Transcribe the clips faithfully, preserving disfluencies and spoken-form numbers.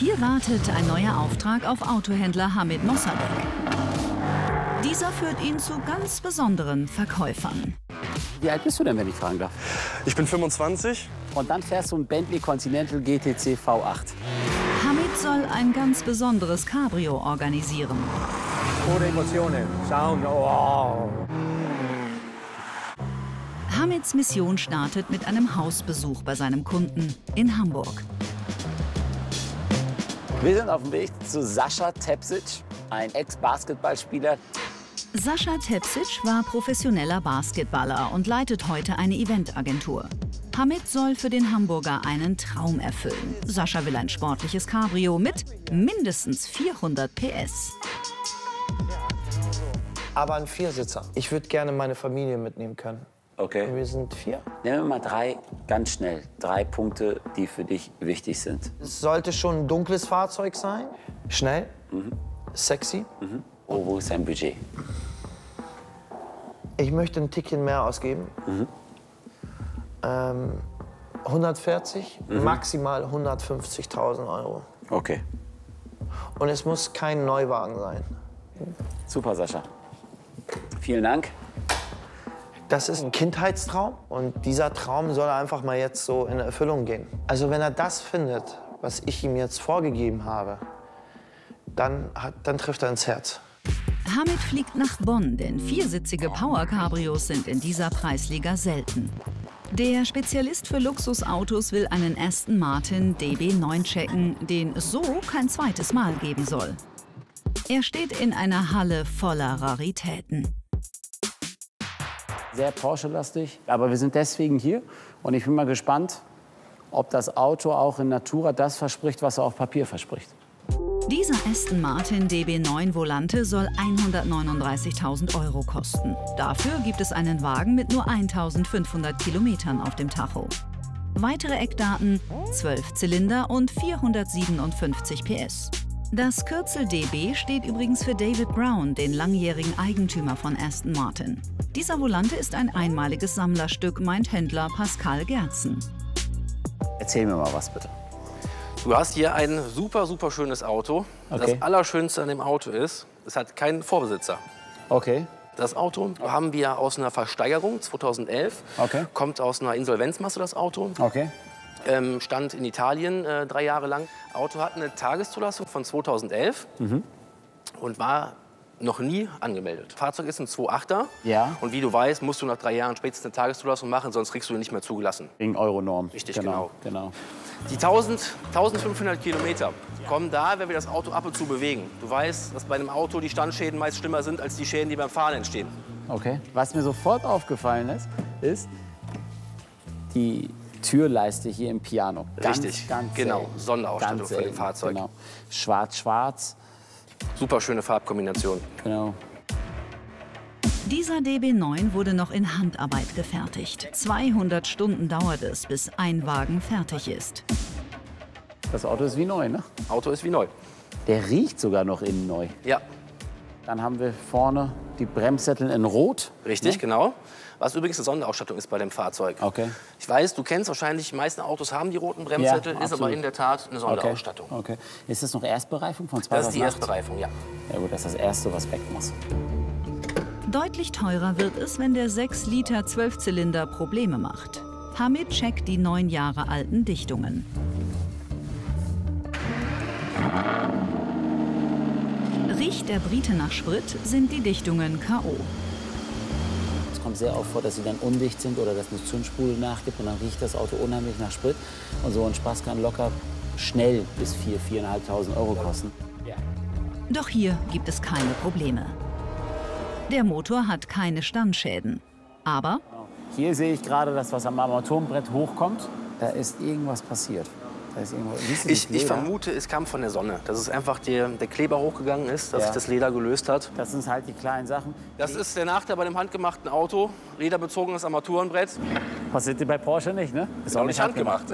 Hier wartet ein neuer Auftrag auf Autohändler Hamid Mossadegh. Dieser führt ihn zu ganz besonderen Verkäufern. Wie alt bist du denn, wenn ich fragen darf? Ich bin fünfundzwanzig. Und dann fährst du ein Bentley Continental G T C V acht. Hamid soll ein ganz besonderes Cabrio organisieren. Pure Emotionen, Sound, oh. Hamids Mission startet mit einem Hausbesuch bei seinem Kunden in Hamburg. Wir sind auf dem Weg zu Sascha Tepsic, ein Ex-Basketballspieler. Sascha Tepsic war professioneller Basketballer und leitet heute eine Eventagentur. Hamid soll für den Hamburger einen Traum erfüllen. Sascha will ein sportliches Cabrio mit mindestens vierhundert P S. Aber ein Viersitzer. Ich würde gerne meine Familie mitnehmen können. Okay. Und wir sind vier. Nehmen wir mal drei, ganz schnell, drei Punkte, die für dich wichtig sind. Es sollte schon ein dunkles Fahrzeug sein. Schnell, mhm. sexy. Mhm. Oh, wo ist dein Budget? Ich möchte ein Tickchen mehr ausgeben. Mhm. Ähm, hundertvierzig, mhm. maximal hundertfünfzigtausend Euro. Okay. Und es muss kein Neuwagen sein. Super, Sascha. Vielen Dank. Das ist ein Kindheitstraum und dieser Traum soll einfach mal jetzt so in Erfüllung gehen. Also wenn er das findet, was ich ihm jetzt vorgegeben habe, dann, hat, dann trifft er ins Herz. Hamid fliegt nach Bonn, denn viersitzige Power-Cabrios sind in dieser Preisliga selten. Der Spezialist für Luxusautos will einen Aston Martin D B neun checken, den es so kein zweites Mal geben soll. Er steht in einer Halle voller Raritäten. Sehr Porsche-lastig, aber wir sind deswegen hier. Und ich bin mal gespannt, ob das Auto auch in Natura das verspricht, was er auf Papier verspricht. Dieser Aston Martin D B neun Volante soll hundertneununddreißigtausend Euro kosten. Dafür gibt es einen Wagen mit nur eintausendfünfhundert Kilometern auf dem Tacho. Weitere Eckdaten: zwölf Zylinder und vierhundertsiebenundfünfzig P S. Das Kürzel D B steht übrigens für David Brown, den langjährigen Eigentümer von Aston Martin. Dieser Volante ist ein einmaliges Sammlerstück, meint Händler Pascal Gerzen. Erzähl mir mal was, bitte. Du hast hier ein super, super schönes Auto. Okay. Das Allerschönste an dem Auto ist, es hat keinen Vorbesitzer. Okay. Das Auto haben wir aus einer Versteigerung zweitausendelf. Okay. Kommt aus einer Insolvenzmasse, das Auto. Okay. Ähm, stand in Italien äh, drei Jahre lang. Auto hat eine Tageszulassung von zweitausendelf mhm. und war noch nie angemeldet. Fahrzeug ist ein zwei Komma achter. Ja. Und wie du weißt, musst du nach drei Jahren spätestens eine Tageszulassung machen, sonst kriegst du ihn nicht mehr zugelassen. Wegen Euronorm. Richtig, genau. genau. genau. Die tausend, eintausendfünfhundert Kilometer kommen da, wenn wir das Auto ab und zu bewegen. Du weißt, dass bei einem Auto die Standschäden meist schlimmer sind als die Schäden, die beim Fahren entstehen. Okay. Was mir sofort aufgefallen ist, ist die Türleiste hier im Piano. Ganz, Richtig, ganz genau. selten. Sonderausstattung Ganz für dem selten. Fahrzeug. Genau. Schwarz-schwarz. Super schöne Farbkombination. Genau. Dieser D B neun wurde noch in Handarbeit gefertigt. zweihundert Stunden dauert es, bis ein Wagen fertig ist. Das Auto ist wie neu, ne? Auto ist wie neu. Der riecht sogar noch innen neu. Ja. Dann haben wir vorne die Bremssättel in Rot. Richtig, ne? genau. Was übrigens eine Sonderausstattung ist bei dem Fahrzeug. Okay. Ich weiß, du kennst wahrscheinlich, die meisten Autos haben die roten Bremssättel, Ja, ist aber in der Tat eine Sonderausstattung. Okay. okay. Ist das noch Erstbereifung von Das zweitausendacht? ist die Erstbereifung, ja. Ja gut, das ist das Erste, was weg muss. Deutlich teurer wird es, wenn der sechs Liter Zwölfzylinder Probleme macht. Hamid checkt die neun Jahre alten Dichtungen. Riecht der Brite nach Sprit, sind die Dichtungen K O Es kommt sehr oft vor, dass sie dann undicht sind oder dass eine Zündspule nachgibt und dann riecht das Auto unheimlich nach Sprit. Und so ein Spaß kann locker schnell bis viertausend, viertausendfünfhundert Euro kosten. Doch hier gibt es keine Probleme. Der Motor hat keine Standschäden. Aber Hier sehe ich gerade das, was am Armaturenbrett hochkommt. Da ist irgendwas passiert. Da ist irgendwo, siehst du die Ich, ich Leder? vermute, es kam von der Sonne. Dass es einfach der, der Kleber hochgegangen ist, dass Ja. sich das Leder gelöst hat. Das sind halt die kleinen Sachen. Das ist der Nachteil bei dem handgemachten Auto. Lederbezogenes Armaturenbrett. Passiert dir bei Porsche nicht, ne? Ist Auch nicht handgemacht.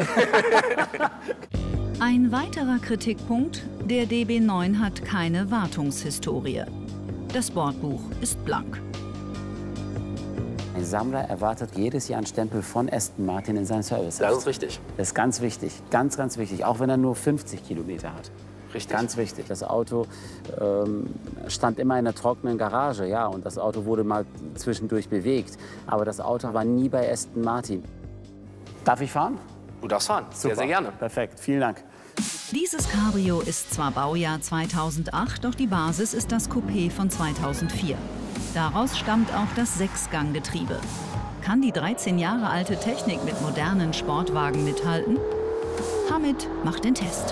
ein weiterer Kritikpunkt, der D B neun hat keine Wartungshistorie. Das Bordbuch ist blank. Ein Sammler erwartet jedes Jahr einen Stempel von Aston Martin in seinem Service. Das ist richtig. Das ist ganz wichtig, ganz, ganz wichtig, auch wenn er nur fünfzig Kilometer hat. Richtig. Ganz wichtig. Das Auto ähm, stand immer in einer trockenen Garage, ja, und das Auto wurde mal zwischendurch bewegt. Aber das Auto war nie bei Aston Martin. Darf ich fahren? Du darfst fahren. Sehr, sehr gerne. Perfekt, vielen Dank. Dieses Cabrio ist zwar Baujahr zweitausendacht, doch die Basis ist das Coupé von zweitausendvier. Daraus stammt auch das Sechsganggetriebe. Kann die dreizehn Jahre alte Technik mit modernen Sportwagen mithalten? Hamid macht den Test.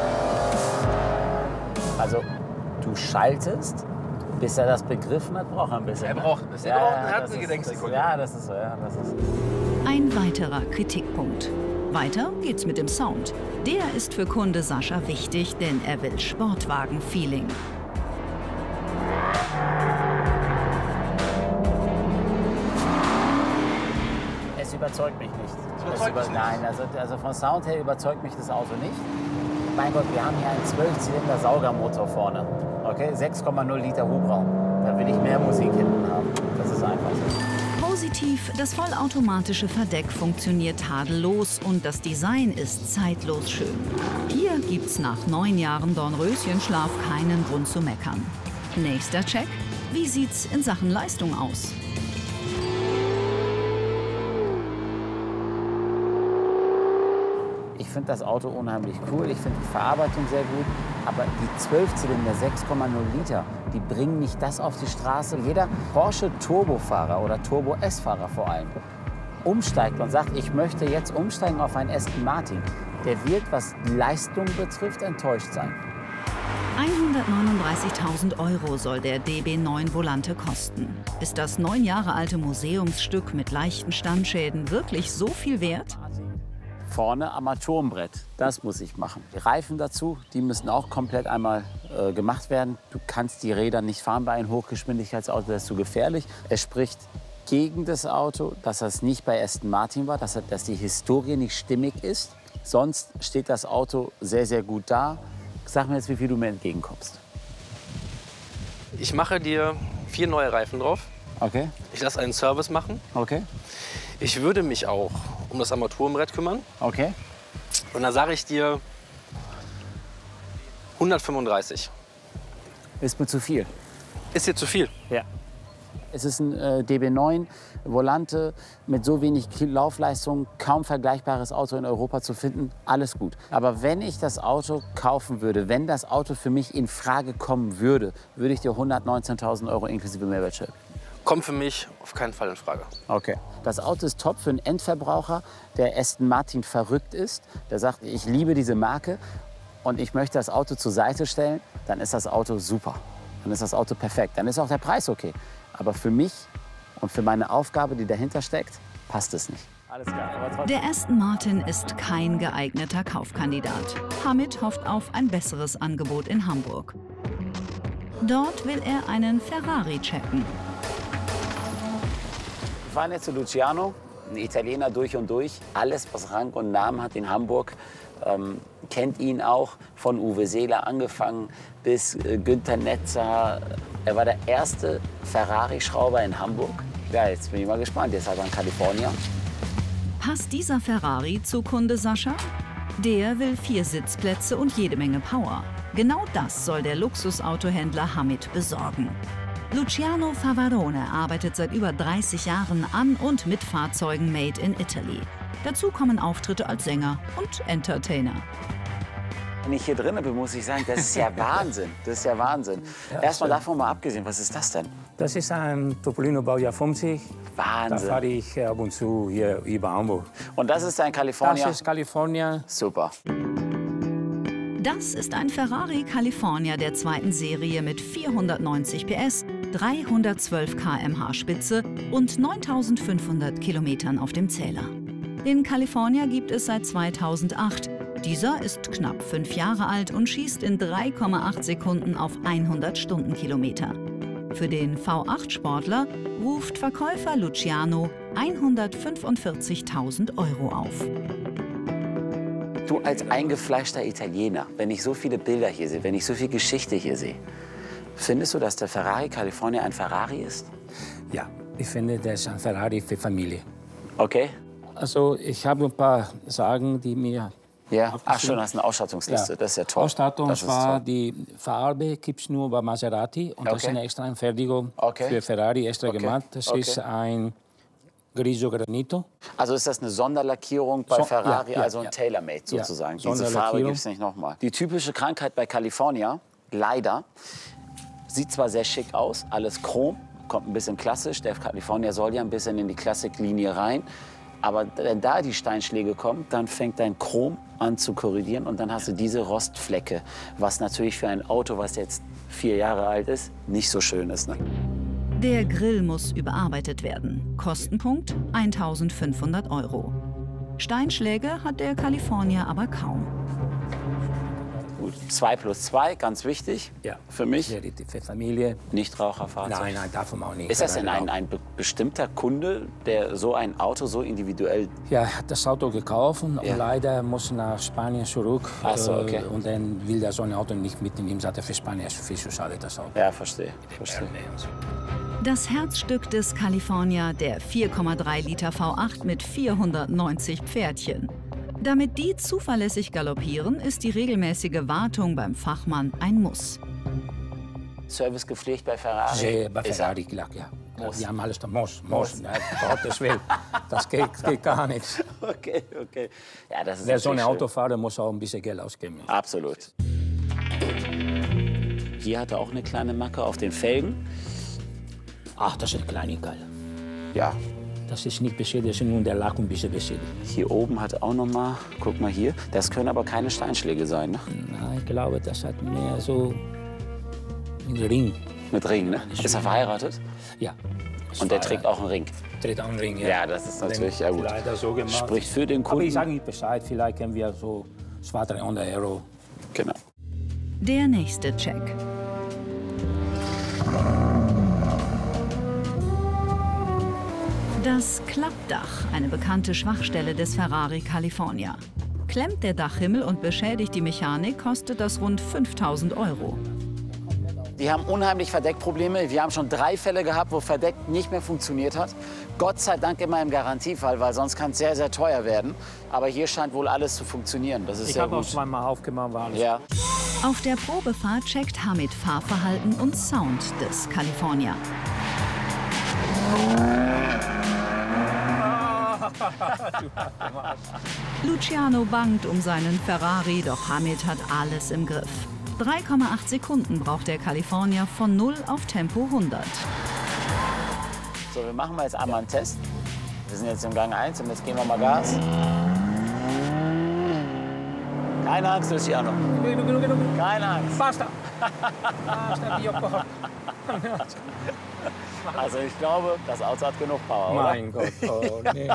Also, du schaltest, bis er das begriffen hat, braucht er ein bisschen. Er ne? braucht ein bisschen. Ja, Er braucht eine ja, das ist- Gedenksekunde. das- Ja, das ist so, ja, das ist. Ein weiterer Kritikpunkt. Weiter geht's mit dem Sound. Der ist für Kunde Sascha wichtig, denn er will Sportwagen-Feeling. Es überzeugt mich nicht. überzeugt Es über- dich nicht? Nein, also, also vom Sound her überzeugt mich das Auto nicht. Mein Gott, wir haben hier einen zwölf-Zylinder-Saugermotor vorne. Okay, sechs Komma null Liter Hubraum. Da will ich mehr Musik hinten haben. Das ist einfach so. Positiv, das vollautomatische Verdeck funktioniert tadellos und das Design ist zeitlos schön. Hier gibt's nach neun Jahren Dornröschenschlaf keinen Grund zu meckern. Nächster Check. Wie sieht's in Sachen Leistung aus? Ich finde das Auto unheimlich cool. Ich finde die Verarbeitung sehr gut. Aber die zwölf Zylinder, sechs Komma null Liter, die bringen nicht das auf die Straße. Jeder Porsche Turbofahrer oder Turbo S-Fahrer vor allem umsteigt und sagt, ich möchte jetzt umsteigen auf einen Aston Martin. Der wird, was Leistung betrifft, enttäuscht sein. hundertneununddreißigtausend Euro soll der D B neun Volante kosten. Ist das neun Jahre alte Museumsstück mit leichten Standschäden wirklich so viel wert? Vorne Armaturenbrett, das muss ich machen. Die Reifen dazu, die müssen auch komplett einmal äh, gemacht werden. Du kannst die Räder nicht fahren bei einem Hochgeschwindigkeitsauto, das ist zu gefährlich. Es spricht gegen das Auto, dass das nicht bei Aston Martin war, dass, dass die Historie nicht stimmig ist. Sonst steht das Auto sehr, sehr gut da. Sag mir jetzt, wie viel du mir entgegenkommst. Ich mache dir vier neue Reifen drauf. Okay, Ich lasse einen Service machen. okay, Ich würde mich auch um das Armaturenbrett kümmern. okay. Und dann sage ich dir hundertfünfunddreißig. Ist mir zu viel. Ist dir zu viel? Ja. Es ist ein äh, D B neun Volante mit so wenig Ki- Laufleistung, kaum vergleichbares Auto in Europa zu finden. Alles gut. Aber wenn ich das Auto kaufen würde, wenn das Auto für mich in Frage kommen würde, würde ich dir hundertneunzehntausend Euro inklusive Mehrwertsteuer. Kommt für mich auf keinen Fall in Frage. Okay. Das Auto ist top für einen Endverbraucher, der Aston Martin verrückt ist, der sagt, ich liebe diese Marke und ich möchte das Auto zur Seite stellen, dann ist das Auto super. Dann ist das Auto perfekt. Dann ist auch der Preis okay. Aber für mich und für meine Aufgabe, die dahinter steckt, passt es nicht. Alles klar. Aber trotzdem. Der Aston Martin ist kein geeigneter Kaufkandidat. Hamid hofft auf ein besseres Angebot in Hamburg. Dort will er einen Ferrari checken. Wir fahren jetzt zu Luciano, ein Italiener durch und durch. Alles, was Rang und Namen hat in Hamburg, ähm, kennt ihn auch. Von Uwe Seeler angefangen bis äh, Günther Netzer. Er war der erste Ferrari-Schrauber in Hamburg. Ja, jetzt bin ich mal gespannt. Jetzt hat er in Kalifornien. Passt dieser Ferrari zu Kunde Sascha? Der will vier Sitzplätze und jede Menge Power. Genau das soll der Luxusautohändler Hamid besorgen. Luciano Favarone arbeitet seit über dreißig Jahren an und mit Fahrzeugen made in Italy. Dazu kommen Auftritte als Sänger und Entertainer. Wenn ich hier drin bin, muss ich sagen, das ist ja Wahnsinn. Das ist ja Wahnsinn. Erstmal davon mal abgesehen, was ist das denn? Das ist ein Topolino Baujahr fünfzig. Da Wahnsinn. fahre ich ab und zu hier über Hamburg. Und das ist ein Das Kalifornier? ist Kalifornien. Super. Das ist ein Ferrari California der zweiten Serie mit vierhundertneunzig P S, dreihundertzwölf Kilometer pro Stunde Spitze und neuntausendfünfhundert Kilometern auf dem Zähler. Den California gibt es seit zweitausendacht. Dieser ist knapp fünf Jahre alt und schießt in drei Komma acht Sekunden auf hundert Stundenkilometer. Für den V acht Sportler ruft Verkäufer Luciano hundertfünfundvierzigtausend Euro auf. Du als eingefleischter Italiener, wenn ich so viele Bilder hier sehe, wenn ich so viel Geschichte hier sehe, findest du, dass der Ferrari California ein Ferrari ist? Ja, Ich finde, das ist ein Ferrari für Familie. Okay. Also ich habe ein paar Sachen, die mir... Ja, ach schon, hast eine Ausstattungsliste, Ja. das ist ja toll. Ausstattung das ist war, toll. die Farbe gibt es nur bei Maserati und das ist Okay. eine extra Anfertigung Okay. für Ferrari extra Okay. gemacht. Das Okay. ist ein Grigio Granito. Also ist das eine Sonderlackierung bei So- Ferrari, ja, ja, also ein ja. Tailor-Made sozusagen. Ja, Diese Farbe Sonderlackierung. gibt es nicht nochmal. Die typische Krankheit bei California, leider, sieht zwar sehr schick aus, alles chrom, kommt ein bisschen klassisch. Der California soll ja ein bisschen in die Klassiklinie rein. Aber wenn da die Steinschläge kommen, dann fängt dein Chrom an zu korrodieren und dann hast du diese Rostflecke, was natürlich für ein Auto, was jetzt vier Jahre alt ist, nicht so schön ist. Ne? Der Grill muss überarbeitet werden. Kostenpunkt eintausendfünfhundert Euro. Steinschläge hat der California aber kaum. Gut, zwei plus zwei, ganz wichtig Ja. für mich. Für die für Familie. Nichtraucherfahrzeug. Nein, nein, davon auch nicht. Ist das denn Ferrari ein, ein be bestimmter Kunde, der so ein Auto so individuell... Ja, er hat das Auto gekauft und Ja. leider muss nach Spanien zurück. Ach so, okay. äh, Und dann will er so ein Auto nicht mitnehmen. Sagt er, für Spanien ist viel zu schade, das Auto. Ja, verstehe. verstehe. Das Herzstück des California, der vier Komma drei Liter V acht mit vierhundertneunzig Pferdchen. Damit die zuverlässig galoppieren, ist die regelmäßige Wartung beim Fachmann ein Muss. Service gepflegt bei Ferrari? Sehr bei Ist Ferrari, klar, ja. Muss. Die haben alles da, muss, muss. Ja, Gottes Willen. Das geht, geht gar nichts. er- Okay, okay. Ja, das ist Wer so ein natürlich Auto fährt, muss auch ein bisschen Geld ausgeben. schön. Absolut. Hier hat er auch eine kleine Macke auf den Felgen. Ach, das ist eine Kleinigkeit. Ja. Das ist nicht beschädigt, das ist nur der Lack ein bisschen beschädigt. Hier oben hat er auch noch mal, guck mal hier, das können aber keine Steinschläge sein, ne? Na, ich glaube, das hat mehr so ein Ring. Mit Ring, ne? Ist er verheiratet? Ja. Und der trägt auch einen Ring. Trägt auch einen Ring, ja. Ja, das ist natürlich ja gut. Leider so gemacht. Spricht für den Aber Kunden. ich sage nicht Bescheid, vielleicht können wir so zweihundert Euro. Genau. Der nächste Check. Das Klappdach, eine bekannte Schwachstelle des Ferrari California. Klemmt der Dachhimmel und beschädigt die Mechanik, kostet das rund fünftausend Euro. Die haben unheimlich Verdeckprobleme. Wir haben schon drei Fälle gehabt, wo Verdeck nicht mehr funktioniert hat. Gott sei Dank immer im Garantiefall, weil sonst kann es sehr, sehr teuer werden. Aber hier scheint wohl alles zu funktionieren. Das ist Ich sehr habe auch gut. zweimal aufgemacht, war alles. Ja. Auf der Probefahrt checkt Hamid Fahrverhalten und Sound des California. Luciano bangt um seinen Ferrari, doch Hamid hat alles im Griff. drei Komma acht Sekunden braucht der California von null auf Tempo hundert. So, wir machen mal jetzt einmal einen Test. Wir sind jetzt im Gang eins und jetzt geben wir mal Gas. Keine Angst, Luciano. Keine Angst. Basta! Basta, Dio porco. Also ich glaube, das Auto hat genug Power, oder? Mein Gott, oh nee.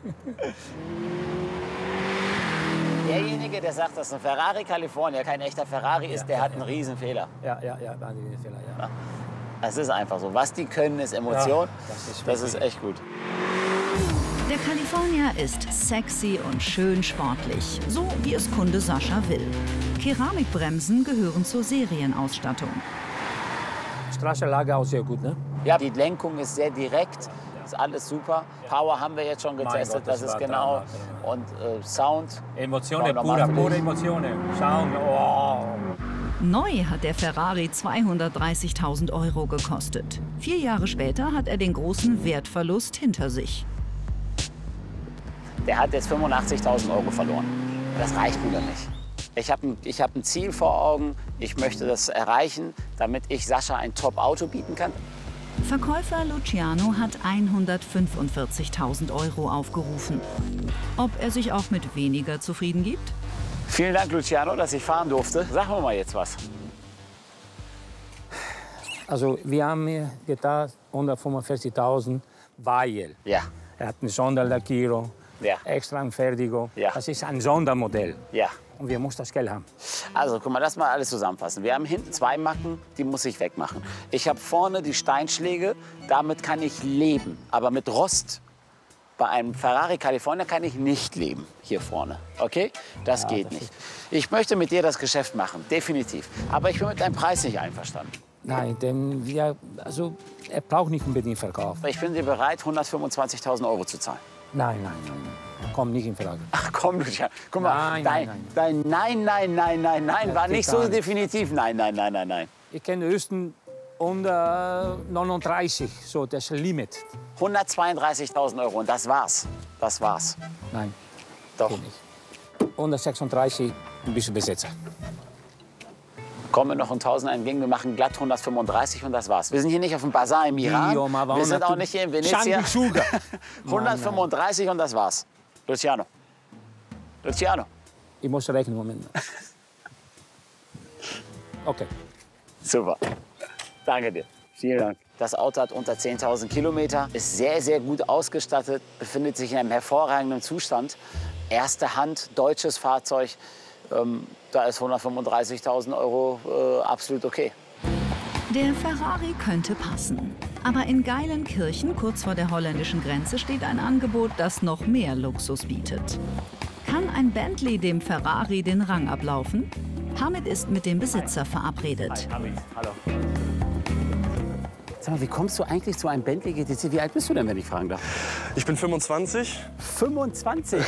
Derjenige, der sagt, dass ein Ferrari California kein echter Ferrari ist, der hat einen riesen Fehler. Ja, ja, ja, wahnsinniger Fehler, ja. Das ist einfach so. Was die können, ist Emotion. Ja, das ist das ist echt gut. Der California ist sexy und schön sportlich, so wie es Kunde Sascha will. Keramikbremsen gehören zur Serienausstattung. Straßenlage auch sehr gut, ne? Ja, die Lenkung ist sehr direkt. Ist alles super. Power haben wir jetzt schon getestet. Gott, das das ist war genau. Drama. Und äh, Sound. Emotionen, Normal pura, für pure dich. Emotionen. Schauen, oh. Neu hat der Ferrari zweihundertdreißigtausend Euro gekostet. Vier Jahre später hat er den großen Wertverlust hinter sich. Der hat jetzt fünfundachtzigtausend Euro verloren. Das reicht wieder nicht. Ich habe ein, ich hab ein Ziel vor Augen. Ich möchte das erreichen, damit ich Sascha ein Top-Auto bieten kann. Verkäufer Luciano hat hundertfünfundvierzigtausend Euro aufgerufen. Ob er sich auch mit weniger zufrieden gibt? Vielen Dank, Luciano, dass ich fahren durfte. Sagen wir mal jetzt was. Also wir haben mir gedacht, hundertfünfundvierzigtausend, weil Ja, er hat eine Sonderlackierung, Ja. extra Anfertigung. Ja. Das ist ein Sondermodell. ja. Und wir müssen das Geld haben. Also, guck mal, lass mal alles zusammenfassen. Wir haben hinten zwei Macken, die muss ich wegmachen. Ich habe vorne die Steinschläge, damit kann ich leben. Aber mit Rost bei einem Ferrari California kann ich nicht leben, hier vorne. Okay? Das Ja, geht das nicht. Ich möchte mit dir das Geschäft machen, definitiv. Aber ich bin mit deinem Preis nicht einverstanden. Nein, denn wir, also, er braucht nicht unbedingt Verkauf. Ich bin dir bereit, hundertfünfundzwanzigtausend Euro zu zahlen. Nein, nein, nein, nein. Kommt nicht in Frage. Ach komm, Luciano. Guck mal, Nein, dein, nein, dein Nein, nein, nein, nein, nein Das war geht nicht gar so nicht. definitiv. Nein, nein, nein, nein, nein. Ich kenne höchstens hundertneununddreißig, so das Limit. hundertzweiunddreißigtausend Euro und das war's. Das war's. Nein, Doch. geht nicht. hundertsechsunddreißig, ein bisschen Besitzer. Kommen wir noch um tausend entgegen. Wir machen glatt hundertfünfunddreißig und das war's. Wir sind hier nicht auf dem Bazar im Iran. Dio, ma Wir sind auch nicht hier in Venezia. Sanguisuga. hundertfünfunddreißig und das war's. Luciano. Luciano. Ich muss rechnen, Moment. Okay. Super. Danke dir. Vielen Dank. Das Auto hat unter zehntausend Kilometer, ist sehr, sehr gut ausgestattet, befindet sich in einem hervorragenden Zustand. Erste Hand, deutsches Fahrzeug. Ähm, da ist hundertfünfunddreißigtausend Euro äh, absolut okay. Der Ferrari könnte passen. Aber in Geilenkirchen, kurz vor der holländischen Grenze, steht ein Angebot, das noch mehr Luxus bietet. Kann ein Bentley dem Ferrari den Rang ablaufen? Hamid ist mit dem Besitzer verabredet. Hamid, hallo. Sag mal, wie kommst du eigentlich zu einem Bentley G T C? Wie alt bist du denn, wenn ich fragen darf? Ich bin fünfundzwanzig. fünfundzwanzig?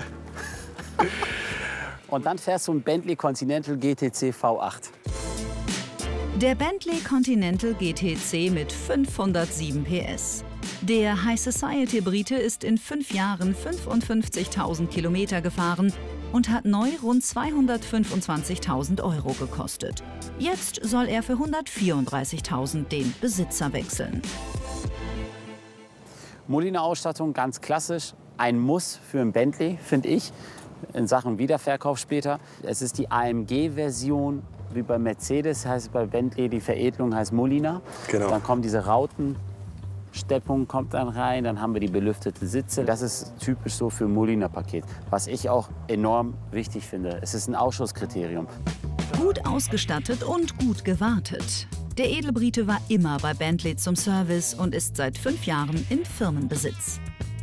Und dann fährst du ein Bentley Continental G T C V acht. Der Bentley Continental G T C mit fünfhundertsieben P S. Der High Society Brite ist in fünf Jahren fünfundfünfzigtausend Kilometer gefahren und hat neu rund zweihundertfünfundzwanzigtausend Euro gekostet. Jetzt soll er für hundertvierunddreißigtausend den Besitzer wechseln. Molina-Ausstattung, ganz klassisch. Ein Muss für ein Bentley, finde ich, in Sachen Wiederverkauf später. Es ist die A M G-Version, wie bei Mercedes, heißt bei Bentley die Veredelung heißt Molina. Genau. Dann kommen diese Rauten. Steppung kommt dann rein, dann haben wir die belüftete Sitze. Das ist typisch so für Molina-Paket, was ich auch enorm wichtig finde. Es ist ein Ausschusskriterium. Gut ausgestattet und gut gewartet. Der Edelbrite war immer bei Bentley zum Service und ist seit fünf Jahren in Firmenbesitz.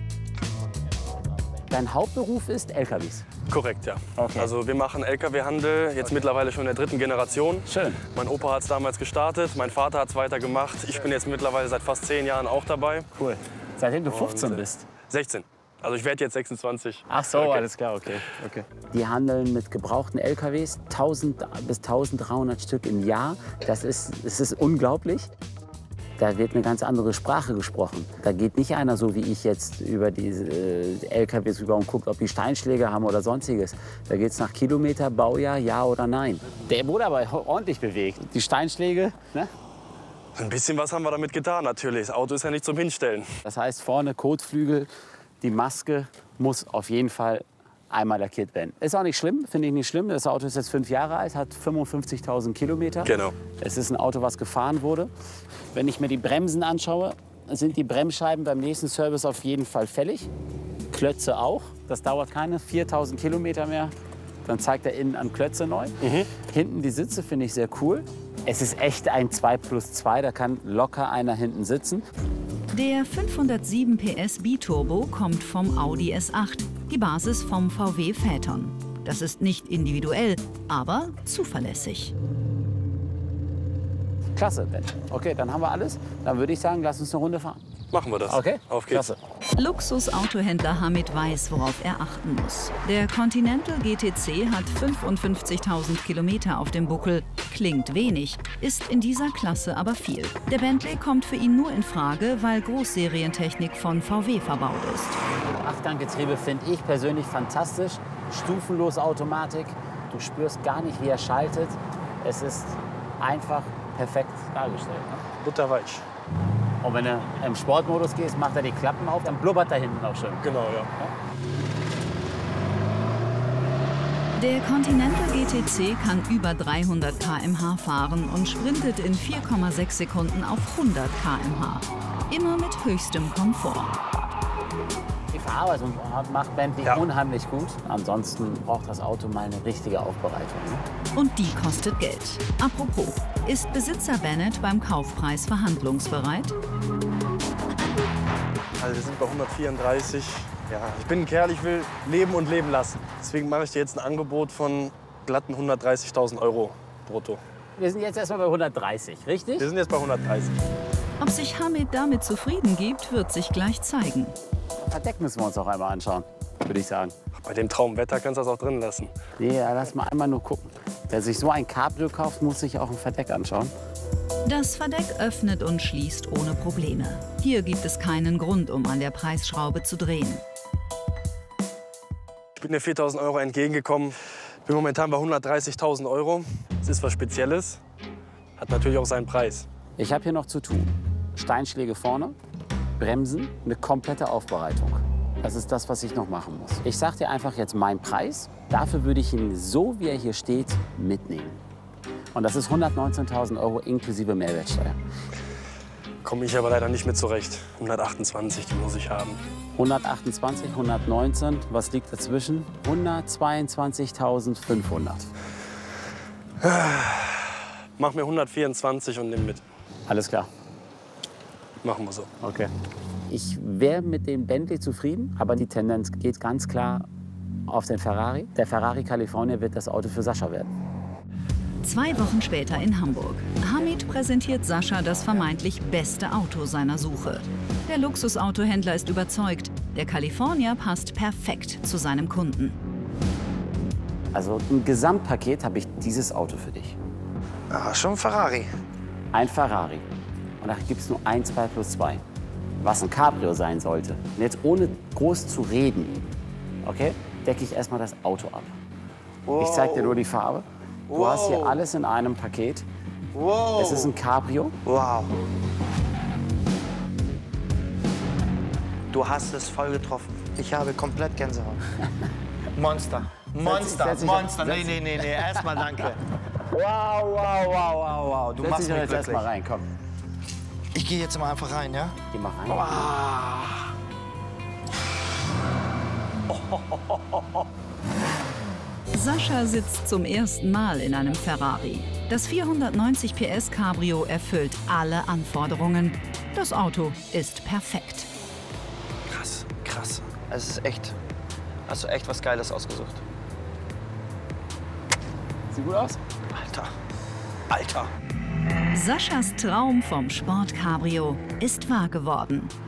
Dein Hauptberuf ist L K Ws. Korrekt, ja. Okay. Also wir machen L K W-Handel, jetzt mittlerweile schon in der dritten Generation. Schön. Mein Opa hat es damals gestartet, mein Vater hat es weitergemacht. Ich bin jetzt mittlerweile seit fast zehn Jahren auch dabei. Cool. Seitdem du fünfzehn Und, äh, bist. sechzehn. Also ich werde jetzt sechsundzwanzig. Ach so, Okay. alles klar, okay. okay. Die handeln mit gebrauchten L K Ws, tausend bis tausenddreihundert Stück im Jahr. Das ist, das ist unglaublich. Da wird eine ganz andere Sprache gesprochen. Da geht nicht einer so wie ich jetzt über diese äh, L K Ws rüber und guckt, ob die Steinschläge haben oder sonstiges. Da geht es nach Kilometer, Baujahr, ja oder nein. Der wurde aber ordentlich bewegt. Die Steinschläge, ne? Ein bisschen was haben wir damit getan natürlich. Das Auto ist ja nicht zum Hinstellen. Das heißt vorne Kotflügel, die Maske muss auf jeden Fall einmal lackiert werden. Ist auch nicht schlimm, finde ich nicht schlimm. Das Auto ist jetzt fünf Jahre alt, hat fünfundfünfzigtausend Kilometer. Genau. Es ist ein Auto, was gefahren wurde. Wenn ich mir die Bremsen anschaue, sind die Bremsscheiben beim nächsten Service auf jeden Fall fällig. Klötze auch. Das dauert keine viertausend Kilometer mehr. Dann zeigt er innen an Klötze neu. Mhm. Hinten die Sitze finde ich sehr cool. Es ist echt ein zwei plus zwei, da kann locker einer hinten sitzen. Der fünfhundertsieben P S Biturbo kommt vom Audi S acht, die Basis vom V W Phaeton. Das ist nicht individuell, aber zuverlässig. Klasse, Ben. Okay, dann haben wir alles. Dann würde ich sagen, lass uns eine Runde fahren. Machen wir das. Okay? Auf geht's. Klasse. Luxusautohändler Hamid weiß, worauf er achten muss. Der Continental G T C hat fünfundfünfzigtausend Kilometer auf dem Buckel. Klingt wenig, ist in dieser Klasse aber viel. Der Bentley kommt für ihn nur in Frage, weil Großserientechnik von V W verbaut ist. Achtganggetriebe finde ich persönlich fantastisch. Stufenlos Automatik. Du spürst gar nicht, wie er schaltet. Es ist einfach perfekt dargestellt. Ne? Butterweich. Und wenn du im Sportmodus gehst, macht er die Klappen auf, dann blubbert da hinten auch schön. Genau, ja. Der Continental G T C kann über dreihundert Kilometer pro Stunde fahren und sprintet in vier Komma sechs Sekunden auf hundert Kilometer pro Stunde. Immer mit höchstem Komfort. Die Verarbeitung macht Bentley Ja. unheimlich gut. Ansonsten braucht das Auto mal eine richtige Aufbereitung. Ne? Und die kostet Geld. Apropos, ist Besitzer Bennett beim Kaufpreis verhandlungsbereit? Also wir sind bei hundertvierunddreißig. Ja, ich bin ein Kerl, ich will leben und leben lassen. Deswegen mache ich dir jetzt ein Angebot von glatten hundertdreißigtausend Euro brutto. Wir sind jetzt erstmal bei hundertdreißig, richtig? Wir sind jetzt bei hundertdreißig. Ob sich Hamid damit zufrieden gibt, wird sich gleich zeigen. Verdeck müssen wir uns auch einmal anschauen, würde ich sagen. Bei dem Traumwetter kannst du das auch drin lassen. Nee, ja, lass mal einmal nur gucken. Wer sich so ein Cabrio kauft, muss sich auch ein Verdeck anschauen. Das Verdeck öffnet und schließt ohne Probleme. Hier gibt es keinen Grund, um an der Preisschraube zu drehen. Ich bin dir viertausend Euro entgegengekommen. Bin momentan bei hundertdreißigtausend Euro. Das ist was Spezielles. Hat natürlich auch seinen Preis. Ich habe hier noch zu tun. Steinschläge vorne, Bremsen, eine komplette Aufbereitung. Das ist das, was ich noch machen muss. Ich sage dir einfach jetzt meinen Preis. Dafür würde ich ihn, so wie er hier steht, mitnehmen. Und das ist hundertneunzehntausend Euro inklusive Mehrwertsteuer. Komme ich aber leider nicht mit zurecht. hundertachtundzwanzig, die muss ich haben. hundertachtundzwanzig, hundertneunzehn, was liegt dazwischen? hundertzweiundzwanzigtausendfünfhundert. Mach mir hundertvierundzwanzig und nimm mit. Alles klar. Machen wir so. Okay. Ich wäre mit dem Bentley zufrieden, aber die Tendenz geht ganz klar auf den Ferrari. Der Ferrari California wird das Auto für Sascha werden. Zwei Wochen später in Hamburg. Hamid präsentiert Sascha das vermeintlich beste Auto seiner Suche. Der Luxusautohändler ist überzeugt, der California passt perfekt zu seinem Kunden. Also im Gesamtpaket habe ich dieses Auto für dich. Ah, schon ein Ferrari. Ein Ferrari. Und da gibt es nur ein, zwei plus zwei. Was ein Cabrio sein sollte. Und jetzt ohne groß zu reden, okay, decke ich erstmal das Auto ab. Wow. Ich zeige dir nur die Farbe. Du Wow. hast hier alles in einem Paket. Wow. Es ist ein Cabrio. Wow. Du hast es voll getroffen. Ich habe komplett Gänsehaut. Monster. Monster, setz dich- Monster. setz Nee, dich- nee, nee, nee. Erstmal danke. Wow, wow, wow, wow, wow. Du Setz machst dich doch mich jetzt erst glücklich. mal rein, komm. Ich gehe jetzt mal einfach rein, ja? Geh mal rein. Sascha sitzt zum ersten Mal in einem Ferrari. Das vierhundertneunzig P S Cabrio erfüllt alle Anforderungen. Das Auto ist perfekt. Krass, krass. Es ist echt. Hast du echt was Geiles ausgesucht. Sieht gut aus? Alter. Alter. Saschas Traum vom Sport-Cabrio ist wahr geworden.